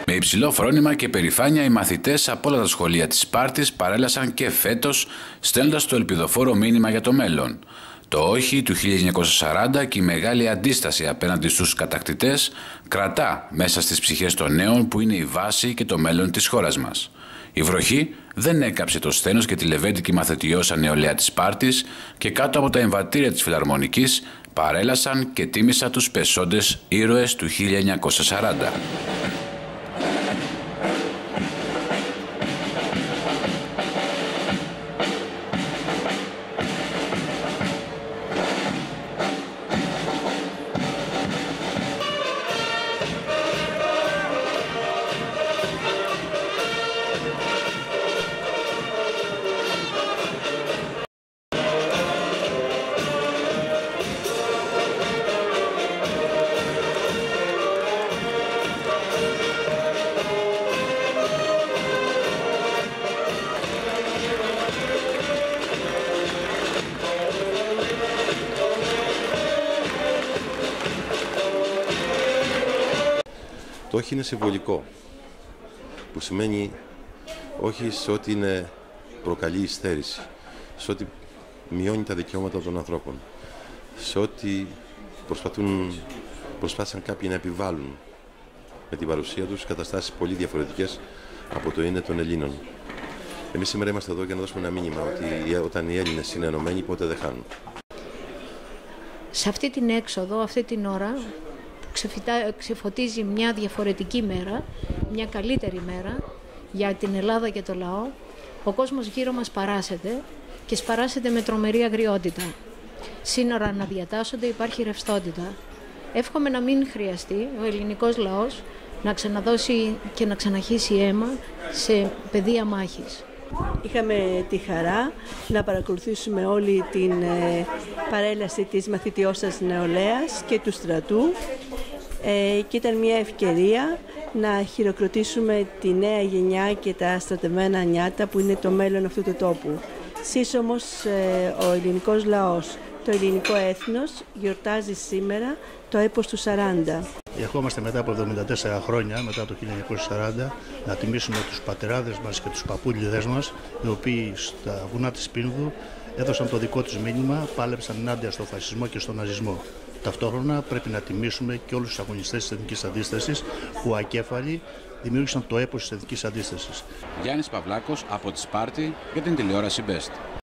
Με υψηλό φρόνημα και περηφάνεια, οι μαθητές από όλα τα σχολεία της Σπάρτης παρέλασαν και φέτος, στέλνοντας το ελπιδοφόρο μήνυμα για το μέλλον. Το όχι του 1940 και η μεγάλη αντίσταση απέναντι στους κατακτητές κρατά μέσα στις ψυχές των νέων, που είναι η βάση και το μέλλον της χώρας μας. Η βροχή δεν έκαψε το σθένος και τη λεβέντικη μαθητιώσα νεολαία της Σπάρτης και κάτω από τα εμβατήρια της Φιλαρμονικής παρέλασαν και τίμησαν τους πεσόντες ήρωες του 1940. Το όχι είναι συμβολικό, που σημαίνει όχι σε ό,τι προκαλεί υστέρηση, σε ό,τι μειώνει τα δικαιώματα των ανθρώπων, σε ό,τι προσπάθησαν κάποιοι να επιβάλλουν με την παρουσία τους καταστάσεις πολύ διαφορετικές από το είναι των Ελλήνων. Εμείς σήμερα είμαστε εδώ για να δώσουμε ένα μήνυμα ότι όταν οι Έλληνες είναι ενωμένοι, ποτέ δεν χάνουν. Σε αυτή την έξοδο, αυτή την ώρα, ξεφωτίζει μια διαφορετική μέρα, μια καλύτερη μέρα για την Ελλάδα και το λαό. Ο κόσμος γύρω μας παράσεται και σπαράσεται με τρομερή αγριότητα. Σύνορα αναδιατάσσονται, υπάρχει ρευστότητα. Εύχομαι να μην χρειαστεί ο ελληνικός λαός να ξαναδώσει και να ξαναχύσει αίμα σε πεδία μάχης. Είχαμε τη χαρά να παρακολουθήσουμε όλη την παρέλαση της μαθητιώσας νεολαίας και του στρατού και ήταν μια ευκαιρία να χειροκροτήσουμε τη νέα γενιά και τα στρατευμένα νιάτα που είναι το μέλλον αυτού του τόπου. Σύσσωμος ο ελληνικός λαός, το ελληνικό έθνος γιορτάζει σήμερα το έπος του 40. Ερχόμαστε μετά από 74 χρόνια, μετά το 1940, να τιμήσουμε τους πατεράδες μας και τους παππούλιδες μας, οι οποίοι στα βουνά της Πίνδου έδωσαν το δικό τους μήνυμα, πάλεψαν ενάντια στο φασισμό και στον ναζισμό. Ταυτόχρονα πρέπει να τιμήσουμε και όλους τους αγωνιστές της εθνικής αντίστασης που ακέφαλοι δημιούργησαν το έπος της εθνικής αντίστασης. Γιάννης Παυλάκος από τη Σπάρτη για την τηλεόραση Best.